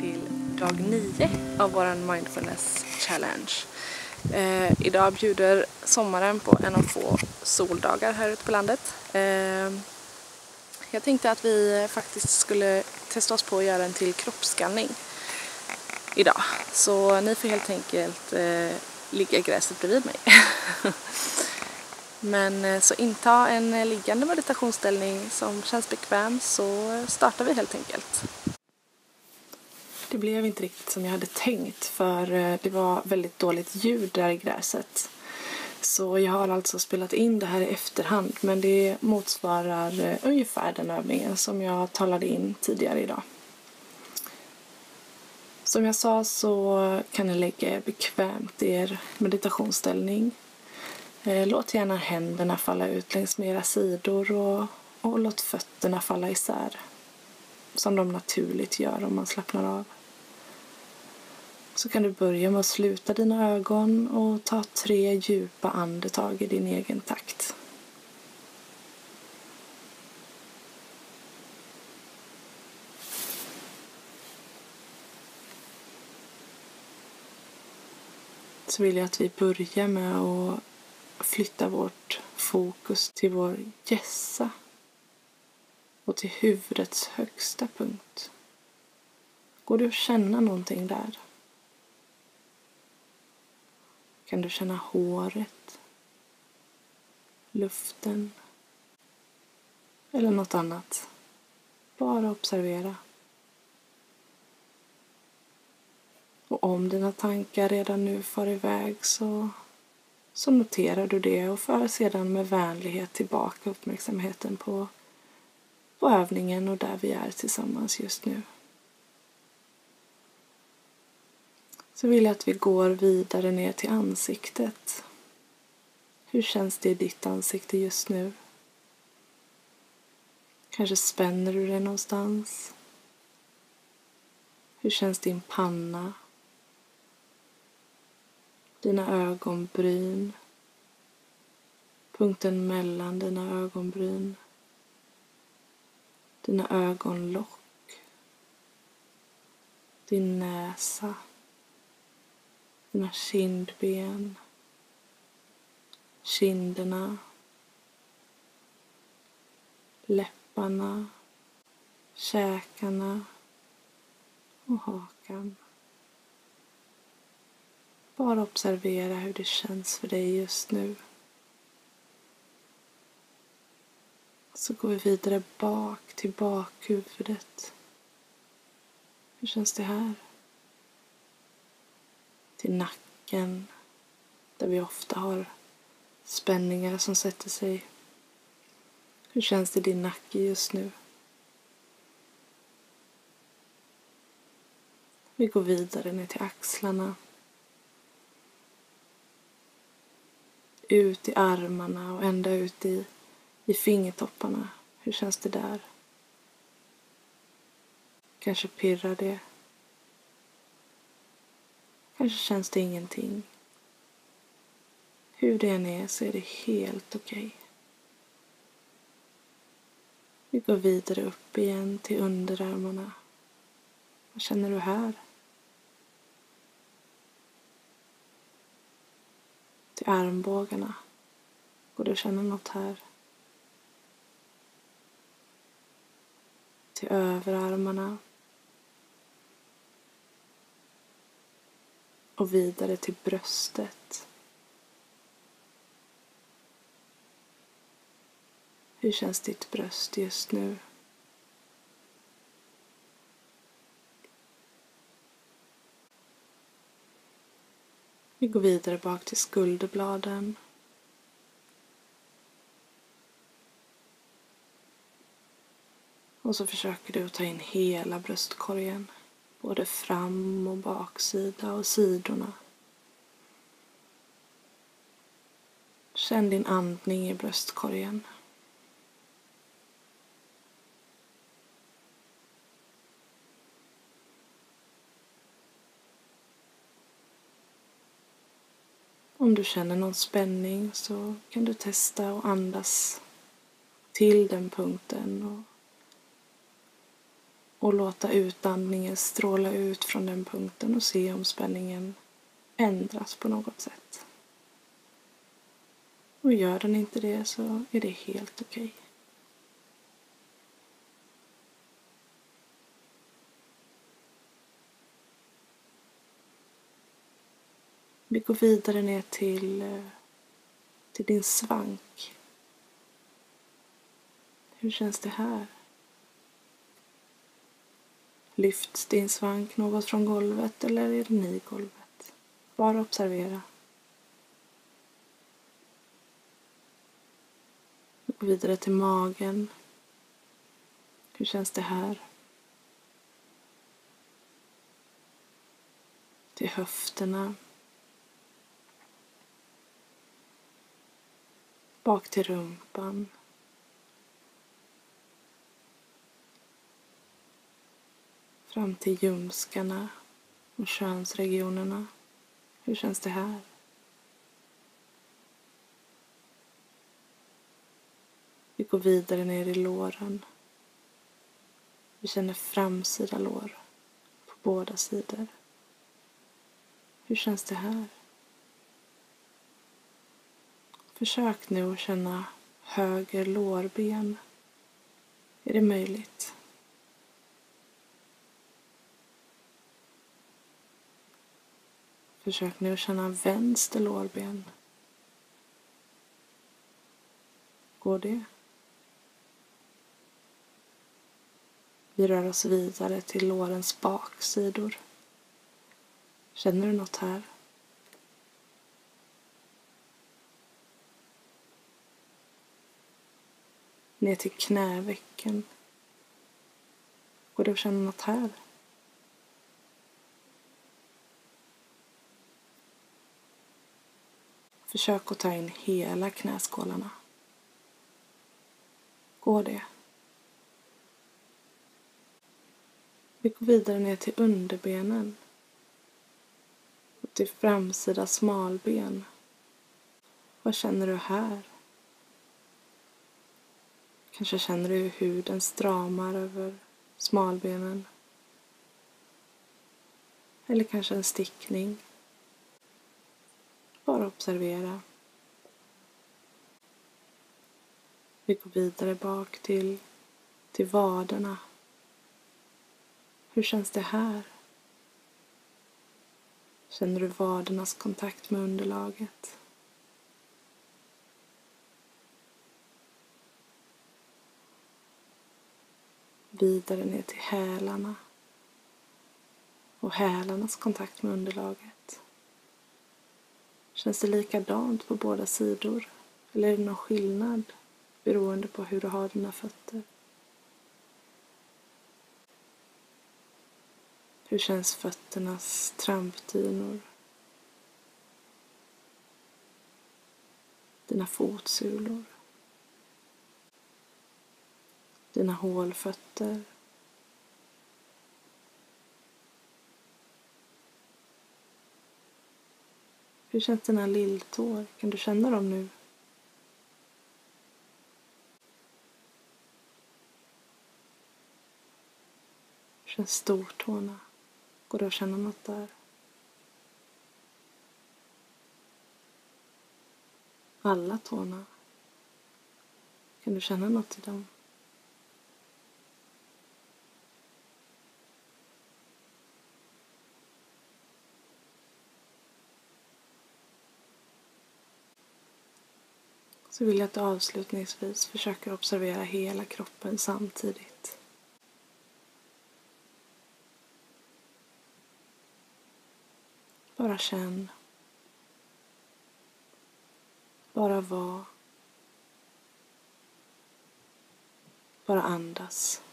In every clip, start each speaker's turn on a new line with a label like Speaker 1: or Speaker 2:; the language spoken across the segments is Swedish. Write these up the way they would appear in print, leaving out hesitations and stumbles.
Speaker 1: till dag 9 av vår Mindfulness Challenge. Idag bjuder sommaren på en av få soldagar här ute på landet. Jag tänkte att vi faktiskt skulle testa oss på att göra en till kroppsskanning idag. Så ni får helt enkelt ligga i gräset bredvid mig. Men så inta en liggande meditationsställning som känns bekväm, så startar vi helt enkelt. Det blev inte riktigt som jag hade tänkt, för det var väldigt dåligt ljud där i gräset. Så jag har alltså spelat in det här i efterhand, men det motsvarar ungefär den övningen som jag talade in tidigare idag. Som jag sa så kan ni lägga er bekvämt i er meditationsställning. Låt gärna händerna falla ut längs med era sidor och låt fötterna falla isär, som de naturligt gör om man slappnar av. Så kan du börja med att sluta dina ögon och ta 3 djupa andetag i din egen takt. Så vill jag att vi börjar med att flytta vårt fokus till vår hjässa och till huvudets högsta punkt. Går du att känna någonting där? Kan du känna håret, luften eller något annat? Bara observera. Och om dina tankar redan nu far iväg så noterar du det och för sedan med vänlighet tillbaka uppmärksamheten på övningen och där vi är tillsammans just nu. Så vill jag att vi går vidare ner till ansiktet. Hur känns det i ditt ansikte just nu? Kanske spänner du dig någonstans? Hur känns din panna? Dina ögonbryn? Punkten mellan dina ögonbryn? Dina ögonlock? Din näsa? Dina kindben, kinderna, läpparna, käkarna och hakan. Bara observera hur det känns för dig just nu. Så går vi vidare bak till bakhuvudet. Hur känns det här? Till nacken, där vi ofta har spänningar som sätter sig. Hur känns det i din nacke just nu? Vi går vidare ner till axlarna. Ut i armarna och ända ut i fingertopparna. Hur känns det där? Kanske pirrar det. Kanske känns det ingenting. Hur det än är så är det helt okej. Vi går vidare upp igen till underarmarna. Vad känner du här? Till armbågarna. Går du att känna något här? Till överarmarna. Och vidare till bröstet. Hur känns ditt bröst just nu? Vi går vidare bak till skulderbladen. Och så försöker du ta in hela bröstkorgen. Både fram- och baksida och sidorna. Känn din andning i bröstkorgen. Om du känner någon spänning så kan du testa att andas till den punkten och och låta utandningen stråla ut från den punkten och se om spänningen ändras på något sätt. Och gör den inte det så är det helt okej. Vi går vidare ner till din svank. Hur känns det här? Lyfts din svank något från golvet eller är den i golvet? Bara observera. Vi går vidare till magen. Hur känns det här? Till höfterna. Bak till rumpan. Fram till ljumskarna och könsregionerna. Hur känns det här? Vi går vidare ner i låren. Vi känner framsida lår på båda sidor. Hur känns det här? Försök nu att känna höger lårben. Är det möjligt? Försök nu att känna vänster lårben. Går det? Vi rör oss vidare till lårens baksidor. Känner du något här? Ner till knävecken. Går det att känna något här? Försök att ta in hela knäskålarna. Går det? Vi går vidare ner till underbenen. Och till framsida smalben. Vad känner du här? Kanske känner du hur huden stramar över smalbenen. Eller kanske en stickning. Bara observera. Vi går vidare bak till vaderna. Hur känns det här? Känner du vadernas kontakt med underlaget? Vidare ner till hälarna. Och hälarnas kontakt med underlaget. Känns det likadant på båda sidor? Eller är det någon skillnad beroende på hur du har dina fötter? Hur känns fötternas trampdynor? Dina fotsulor? Dina hålfötter? Hur känns dina lilltår? Kan du känna dem nu? Hur känns stortårna? Går det att känna något där? Alla tårna? Kan du känna något i dem? Så vill jag att du avslutningsvis försöker observera hela kroppen samtidigt. Bara känn. Bara var. Bara andas.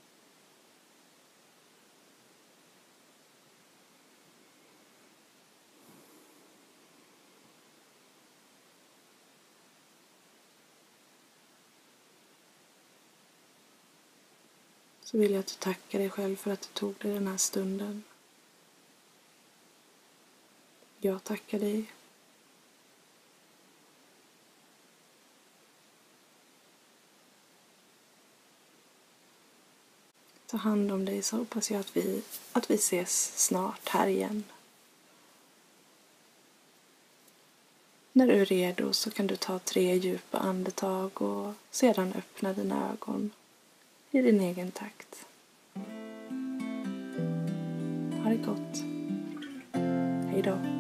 Speaker 1: Så vill jag att du tackar dig själv för att du tog dig den här stunden. Jag tackar dig. Ta hand om dig, så hoppas jag att vi ses snart här igen. När du är redo så kan du ta 3 djupa andetag och sedan öppna dina ögon i din egen takt. Ha det gott. Hej då.